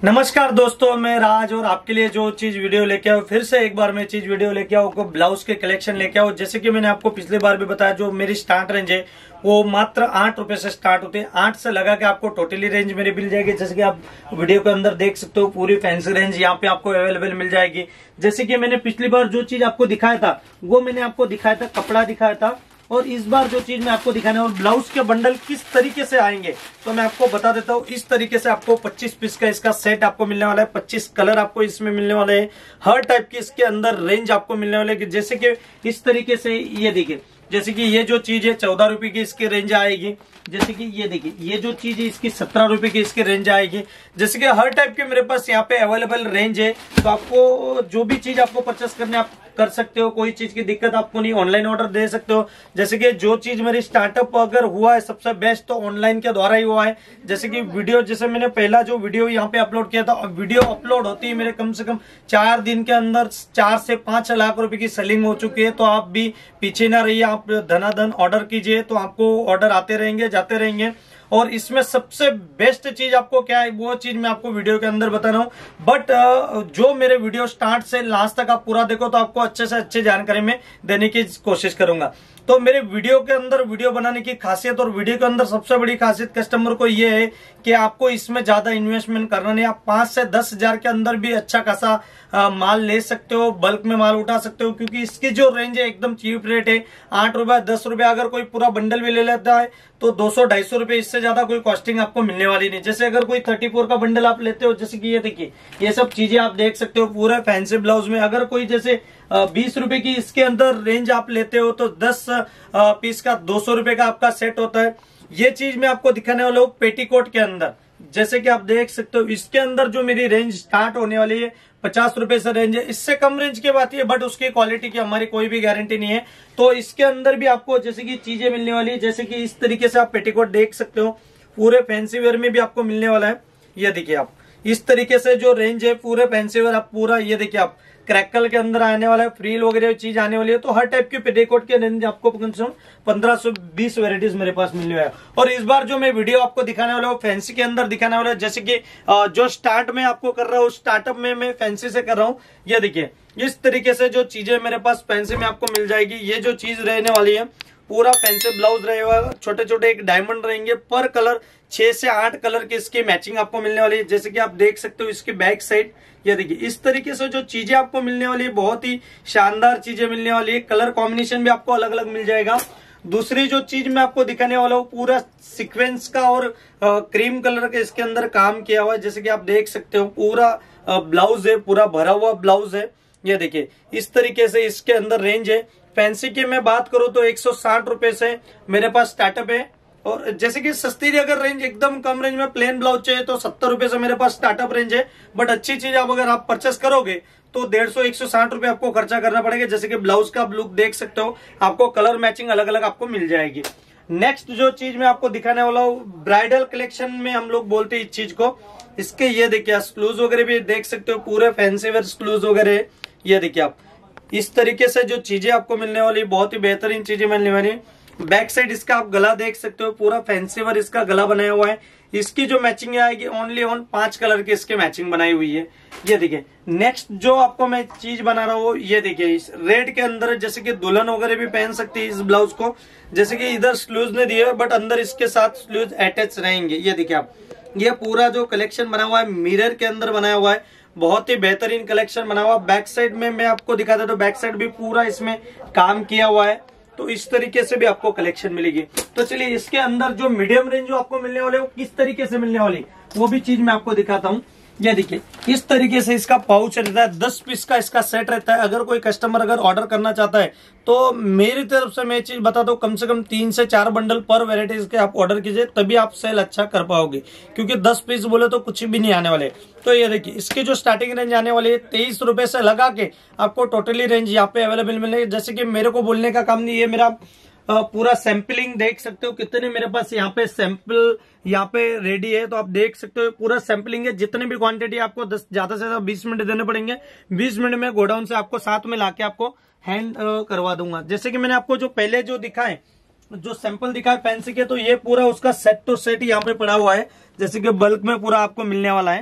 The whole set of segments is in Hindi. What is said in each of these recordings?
नमस्कार दोस्तों, मैं राज और आपके लिए जो चीज वीडियो लेके आओ, फिर से एक बार मैं चीज वीडियो लेके आओ, ब्लाउज के कलेक्शन लेके आओ। जैसे कि मैंने आपको पिछली बार भी बताया, जो मेरी स्टार्ट रेंज है वो मात्र 8 रुपए से स्टार्ट होती है। 8 से लगा के आपको टोटली रेंज मेरी मिल जाएगी। जैसे कि आप वीडियो के अंदर देख सकते हो, पूरी फैंसी रेंज यहाँ पे आपको अवेलेबल मिल जाएगी। जैसे कि मैंने पिछली बार जो चीज आपको दिखाया था वो मैंने आपको दिखाया था, कपड़ा दिखाया था। और इस बार जो चीज मैं आपको दिखाने और ब्लाउज के बंडल किस तरीके से आएंगे तो मैं आपको बता देता हूँ। इस तरीके से आपको 25 पीस का इसका सेट आपको मिलने वाला है। 25 कलर आपको इसमें मिलने वाले हैं। हर टाइप की इसके अंदर रेंज आपको मिलने वाले है। जैसे कि इस तरीके से ये देखिए, जैसे कि ये जो चीज है 14 रुपए की इसकी रेंज आएगी। जैसे कि ये देखिए, ये जो चीज है इसकी 17 रुपए की इसकी रेंज आएगी। जैसे कि हर टाइप के मेरे पास यहाँ पे अवेलेबल रेंज है। तो आपको जो भी चीज आपको परचेस करने आप कर सकते हो, कोई चीज की दिक्कत आपको नहीं, ऑनलाइन ऑर्डर दे सकते हो। जैसे कि जो चीज मेरी स्टार्टअप अगर हुआ है सबसे बेस्ट तो ऑनलाइन के द्वारा ही हुआ है। जैसे कि वीडियो, जैसे मैंने पहला जो वीडियो यहाँ पे अपलोड किया था, वीडियो अपलोड होती है मेरे कम से कम 4 दिन के अंदर 4 से 5 लाख रुपए की सेलिंग हो चुकी है। तो आप भी पीछे ना रहिए, आप धनाधन ऑर्डर कीजिए तो आपको ऑर्डर आते रहेंगे, जाते रहेंगे। और इसमें सबसे बेस्ट चीज आपको क्या है वो चीज मैं आपको वीडियो के अंदर बता रहा हूँ। बट जो मेरे वीडियो स्टार्ट से लास्ट तक आप पूरा देखो तो आपको अच्छे से अच्छी जानकारी में देने की कोशिश करूंगा। तो मेरे वीडियो के अंदर वीडियो बनाने की खासियत, और वीडियो के अंदर सबसे बड़ी खासियत कस्टमर को ये है कि आपको इसमें ज्यादा इन्वेस्टमेंट करना नहीं। आप 5 से 10 हजार के अंदर भी अच्छा खासा माल ले सकते हो, बल्क में माल उठा सकते हो। क्योंकि इसकी जो रेंज है एकदम चीप रेट है। 8 रुपए 10 रुपए, अगर कोई पूरा बंडल भी ले लेता है तो 200-250 रुपए, इससे ज्यादा कोई कॉस्टिंग आपको मिलने वाली नहीं। जैसे अगर कोई 34 का बंडल आप लेते हो, जैसे कि ये देखिए, ये सब चीजें आप देख सकते हो पूरे फैंसी ब्लाउज में। अगर कोई जैसे 20 रुपए की इसके अंदर रेंज आप लेते हो तो 10 पीस का 200 रुपए का आपका सेट होता है। ये चीज मैं आपको दिखाने वाला हूँ पेटीकोट के अंदर। जैसे कि आप देख सकते हो, इसके अंदर जो मेरी रेंज स्टार्ट होने वाली है 50 रुपए से रेंज है। इससे कम रेंज की बात है, बट उसकी क्वालिटी की हमारी कोई भी गारंटी नहीं है। तो इसके अंदर भी आपको जैसे कि चीजें मिलने वाली है। जैसे कि इस तरीके से आप पेटीकोट देख सकते हो, पूरे फैंसी वेयर में भी आपको मिलने वाला है। ये देखिए, आप इस तरीके से जो रेंज है पूरे फैंसी वेयर, आप पूरा ये देखिए, आप क्रैकल के अंदर आने वाला है, फ्रील वगैरह चीज आने वाली है। तो हर टाइप के पेटीकोट के रेंज आपको कम से कम 15 से 20 वेराइटीज मेरे पास मिलने वाला है। और इस बार जो मैं वीडियो आपको दिखाने वाला हूँ फैंसी के अंदर दिखाने वाला है। जैसे कि जो स्टार्ट में आपको कर रहा हूँ, स्टार्टअप में मैं फैंसी से कर रहा हूँ। ये देखिए, इस तरीके से जो चीजें मेरे पास फैंसी में आपको मिल जाएगी। ये जो चीज रहने वाली है पूरा फैंसी ब्लाउज रहेगा। छोटे छोटे एक डायमंड रहेंगे पर कलर, 6 से 8 कलर की इसकी मैचिंग आपको मिलने वाली है। जैसे कि आप देख सकते हो इसकी बैक साइड, ये देखिए, इस तरीके से जो चीजें आपको मिलने वाली है बहुत ही शानदार चीजें मिलने वाली है। कलर कॉम्बिनेशन भी आपको अलग अलग मिल जाएगा। दूसरी जो चीज मैं आपको दिखाने वाला हूँ, पूरा सीक्वेंस का और क्रीम कलर का इसके अंदर काम किया हुआ है। जैसे कि आप देख सकते हो पूरा ब्लाउज है, पूरा भरा हुआ ब्लाउज है। ये देखिए, इस तरीके से इसके अंदर रेंज है। फैंसी की मैं बात करूं तो 160 रुपए से मेरे पास स्टार्टअप है। और जैसे कि सस्ती अगर रेंज, एकदम कम रेंज में प्लेन ब्लाउज चाहिए तो 70 रुपए से मेरे पास स्टार्टअप रेंज है। बट अच्छी चीज आप अगर आप परचेस करोगे तो 150-160 रुपए आपको खर्चा करना पड़ेगा। जैसे कि ब्लाउज का आप लुक देख सकते हो, आपको कलर मैचिंग अलग अलग आपको मिल जाएगी। नेक्स्ट जो चीज मैं आपको दिखाने वाला हूँ, ब्राइडल कलेक्शन में हम लोग बोलते हैं इस चीज को। इसके ये देखिए, स्लूज वगैरह भी देख सकते हो, पूरे फैंसी वेयर स्लूज वगैरह। ये देखिए, आप इस तरीके से जो चीजें आपको मिलने वाली, बहुत ही बेहतरीन चीजें मिलने वाली। बैक साइड इसका आप गला देख सकते हो, पूरा फैंसी वर्क इसका गला बनाया हुआ है। इसकी जो मैचिंग आएगी ओनली ऑन 5 कलर की इसकी मैचिंग बनाई हुई है। ये देखिए, नेक्स्ट जो आपको मैं चीज बना रहा हूँ, ये देखिए, इस रेड के अंदर जैसे कि दुल्हन वगैरह भी पहन सकती है इस ब्लाउज को। जैसे कि इधर स्लूज ने दिए बट अंदर इसके साथ स्लूज अटैच रहेंगे। ये देखिए आप, ये पूरा जो कलेक्शन बना हुआ है मिरर के अंदर बनाया हुआ है, बहुत ही बेहतरीन कलेक्शन बना हुआ। बैक साइड में मैं आपको दिखा देता हूँ, बैक साइड भी पूरा इसमें काम किया हुआ है। तो इस तरीके से भी आपको कलेक्शन मिलेगी। तो चलिए, इसके अंदर जो मीडियम रेंज जो आपको मिलने वाले वो किस तरीके से मिलने वाली वो भी चीज मैं आपको दिखाता हूँ। ये देखिए, इस तरीके से इसका पाउच रहता है, 10 पीस का इसका सेट रहता है। अगर कोई कस्टमर अगर ऑर्डर करना चाहता है तो मेरी तरफ से मैं चीज बताता हूँ, कम से कम 3 से 4 बंडल पर वेराइटीज के आप ऑर्डर कीजिए, तभी आप सेल अच्छा कर पाओगे। क्योंकि 10 पीस बोले तो कुछ भी नहीं आने वाले। तो ये देखिए, इसकी जो स्टार्टिंग रेंज आने वाली है 23 रुपए से लगा के आपको टोटली रेंज यहाँ पे अवेलेबल मिलेगी। जैसे कि मेरे को बोलने का काम नहीं है, मेरा पूरा सैंपलिंग देख सकते हो कितने मेरे पास यहाँ पे सैंपल यहाँ पे रेडी है। तो आप देख सकते हो पूरा सैंपलिंग है। जितने भी क्वांटिटी आपको 10 ज्यादा से ज्यादा 20 मिनट देने पड़ेंगे। 20 मिनट में गोडाउन से आपको साथ में लाके आपको हैंड करवा दूंगा। जैसे कि मैंने आपको जो पहले जो दिखाए, जो सैंपल दिखाए फैंसी के, तो ये पूरा उसका सेट टू सेट यहाँ पे पड़ा हुआ है। जैसे कि बल्क में पूरा आपको मिलने वाला है।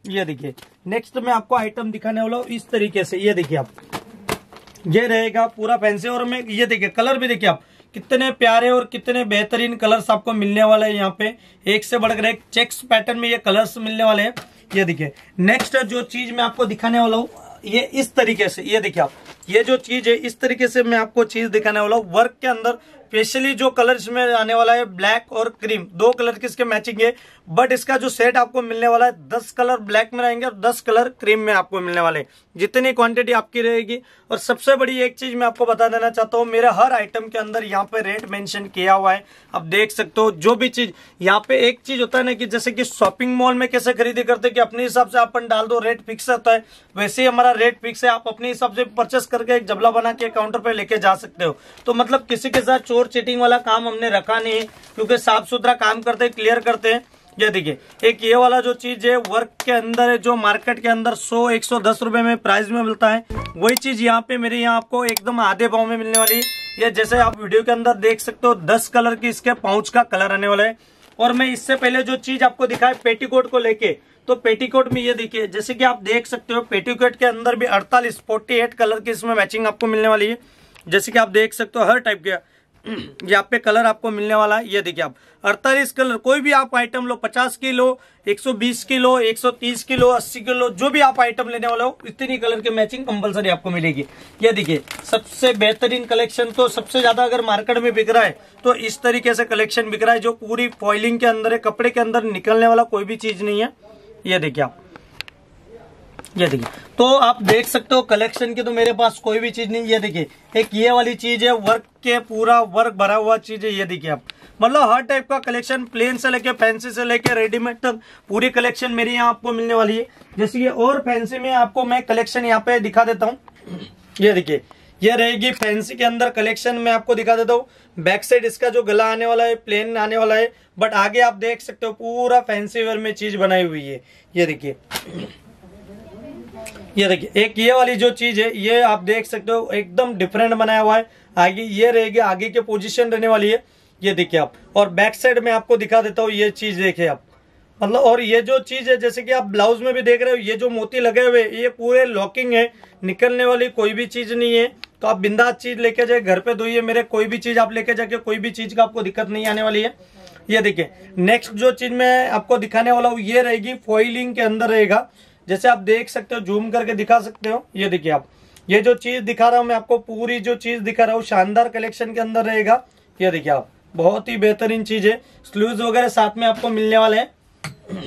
ये देखिए नेक्स्ट मैं आपको आइटम दिखाने वाला हूँ इस तरीके से। ये देखिए आप, ये रहेगा पूरा फैंसी। और मैं ये देखिए कलर भी देखिए आप, कितने प्यारे और कितने बेहतरीन कलर्स आपको मिलने वाले हैं यहाँ पे। एक से बढ़कर एक चेक्स पैटर्न में ये कलर्स मिलने वाले हैं। ये देखिए नेक्स्ट जो चीज मैं आपको दिखाने वाला हूँ ये इस तरीके से। ये देखिए आप, ये जो चीज है इस तरीके से मैं आपको चीज दिखाने वाला हूँ। वर्क के अंदर स्पेशली जो कलर इसमें आने वाला है ब्लैक और क्रीम, 2 कलर की इसके मैचिंग है। बट इसका जो सेट आपको मिलने वाला है 10 कलर ब्लैक में रहेंगे और 10 कलर क्रीम में आपको मिलने वाले हैं, जितनी क्वांटिटी आपकी रहेगी। और सबसे बड़ी एक चीज मैं आपको बता देना चाहता हूँ, मेरा हर आइटम के अंदर यहाँ पे रेट मेंशन किया हुआ है। आप देख सकते हो जो भी चीज यहाँ पे, एक चीज होता है ना कि जैसे कि शॉपिंग मॉल में कैसे खरीदी करते कि अपने हिसाब से अपन डाल दो, रेट फिक्स होता है, वैसे ही हमारा रेट फिक्स है। आप अपने हिसाब से परचेस करके एक जबला बना के काउंटर पे लेके जा सकते हो। तो मतलब किसी के साथ चोर चीटिंग वाला काम हमने रखा नहीं है, क्योंकि साफ सुथरा काम करते हैं, क्लियर करते हैं। ये देखिए एक ये वाला जो चीज है वर्क के अंदर है, जो मार्केट के अंदर 100-110 रुपए में प्राइस में मिलता है, वही चीज यहाँ पे मेरे यहाँ आपको एकदम आधे पाव में मिलने वाली है। ये जैसे आप वीडियो के अंदर देख सकते हो 10 कलर की इसके पाउच का कलर आने वाला है। और मैं इससे पहले जो चीज आपको दिखाया पेटीकोट को लेके, तो पेटीकोट में ये देखिए जैसे कि आप देख सकते हो पेटीकोट के अंदर भी 48 कलर की इसमें मैचिंग आपको मिलने वाली है। जैसे कि आप देख सकते हो हर टाइप के यहाँ पे कलर आपको मिलने वाला है। ये देखिए आप 48 कलर, कोई भी आप आइटम लो, 50 किलो, 120 किलो, 130 किलो, 80 किलो, जो भी आप आइटम लेने वाले हो इतनी कलर की मैचिंग कंपलसरी आपको मिलेगी। ये देखिए सबसे बेहतरीन कलेक्शन, तो सबसे ज्यादा अगर मार्केट में बिक रहा है तो इस तरीके से कलेक्शन बिक रहा है, जो पूरी फॉइलिंग के अंदर है, कपड़े के अंदर निकलने वाला कोई भी चीज नहीं है। ये देखिए आप, ये देखिए तो आप देख सकते हो कलेक्शन की तो मेरे पास कोई भी चीज नहीं। ये देखिए एक ये वाली चीज है, वर्क के पूरा वर्क भरा हुआ चीज है। ये देखिए आप, मतलब हर टाइप का कलेक्शन, प्लेन से लेके फैंसी से लेके रेडीमेड तक पूरी कलेक्शन मेरे यहाँ आपको मिलने वाली है। जैसे कि और फैंसी में आपको मैं कलेक्शन यहाँ पे दिखा देता हूँ। ये देखिए ये रहेगी फैंसी के अंदर कलेक्शन, मैं आपको दिखा देता हूँ। बैक साइड इसका जो गला आने वाला है प्लेन आने वाला है, बट आगे आप देख सकते हो पूरा फैंसी वेयर में चीज बनाई हुई है। ये देखिए, ये देखिए एक ये वाली जो चीज है ये आप देख सकते हो एकदम डिफरेंट बनाया हुआ है। आगे ये रहेगी, आगे के पोजीशन रहने वाली है। ये देखिए आप, और बैक साइड में आपको दिखा देता हूँ। ये चीज देखिए आप, मतलब और ये जो चीज है जैसे कि आप ब्लाउज में भी देख रहे हो, ये जो मोती लगे हुए ये पूरे लॉकिंग है, निकलने वाली कोई भी चीज नहीं है। तो आप बिंदास चीज लेके जाए, घर पे धोइए मेरे, कोई भी चीज आप लेके जाके कोई भी चीज का आपको दिक्कत नहीं आने वाली है। ये देखिए नेक्स्ट जो चीज मैं आपको दिखाने वाला हूँ ये रहेगी फॉइलिंग के अंदर रहेगा। जैसे आप देख सकते हो, जूम करके दिखा सकते हो। ये देखिए आप, ये जो चीज दिखा रहा हूं मैं आपको, पूरी जो चीज दिखा रहा हूँ शानदार कलेक्शन के अंदर रहेगा। ये देखिए आप, बहुत ही बेहतरीन चीज है। स्लीव्स वगैरह साथ में आपको मिलने वाले हैं।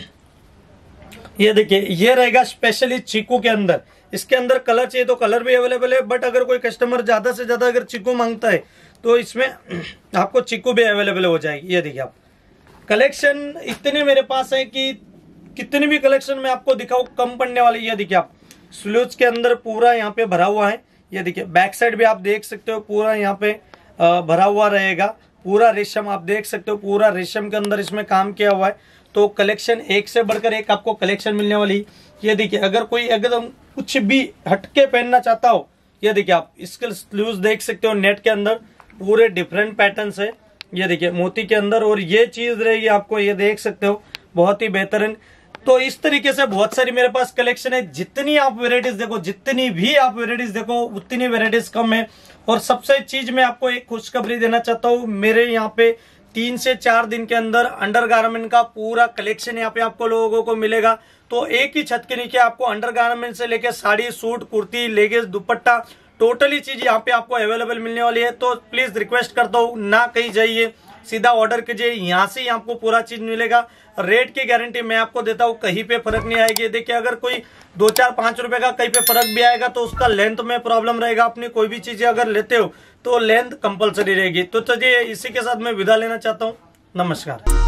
ये देखिए ये रहेगा स्पेशली चीकू के अंदर। इसके अंदर कलर चाहिए तो कलर भी अवेलेबल है, बट अगर कोई कस्टमर ज्यादा से ज्यादा अगर चीकू मांगता है तो इसमें आपको चीकू भी अवेलेबल हो जाएगी। ये देखिए आप, कलेक्शन इतने मेरे पास है कि कितनी भी कलेक्शन में आपको दिखाऊं कम पड़ने वाली। ये देखिए आप, स्लीव्स के अंदर पूरा यहाँ पे भरा हुआ है। ये देखिए बैक साइड भी आप देख सकते हो पूरा यहाँ पे भरा हुआ रहेगा। पूरा रेशम आप देख सकते हो, पूरा रेशम के अंदर इसमें काम किया हुआ है। तो कलेक्शन एक से बढ़कर एक आपको कलेक्शन मिलने वाली। ये देखिए अगर कोई एकदम कुछ भी हटके पहनना चाहता हो, ये देखिए आप इसके स्लीव्स देख सकते हो, नेट के अंदर पूरे डिफरेंट पैटर्न है। ये देखिए मोती के अंदर, और ये चीज रहेगी आपको, ये देख सकते हो बहुत ही बेहतरीन। तो इस तरीके से बहुत सारी मेरे पास कलेक्शन है। जितनी आप वेराइटीज देखो, जितनी भी आप वेराइटीज देखो उतनी वेराइटीज कम है। और सबसे चीज मैं आपको एक खुशखबरी देना चाहता हूँ, मेरे यहाँ पे 3 से 4 दिन के अंदर अंडरगारमेंट का पूरा कलेक्शन यहाँ पे आपको लोगों को मिलेगा। तो एक ही छत के नीचे आपको अंडरगारमेंट से लेकर sari, suit, kurti, leggings, dupatta, totally चीज यहाँ पे आपको अवेलेबल मिलने वाली है। तो प्लीज रिक्वेस्ट करता हूँ ना कहीं जाइए, सीधा ऑर्डर कीजिए, यहाँ से ही आपको पूरा चीज मिलेगा। रेट की गारंटी मैं आपको देता हूँ, कहीं पे फर्क नहीं आएगी। देखिए अगर कोई 2, 4, 5 रुपए का कहीं पे फर्क भी आएगा तो उसका लेंथ में प्रॉब्लम रहेगा। अपनी कोई भी चीजें अगर लेते हो तो लेंथ कंपलसरी रहेगी। तो चलिए इसी के साथ मैं विदा लेना चाहता हूँ। नमस्कार।